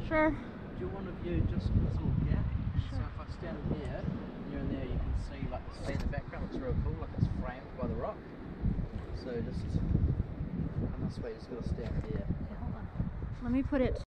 Sure. Do you want to view just this little gap? Sure. So if I stand here, and you're in there, you can see like the sea in the background. It's real cool, like it's framed by the rock. So just, and this way, you just got to stand here. Okay, hold on. Let me put it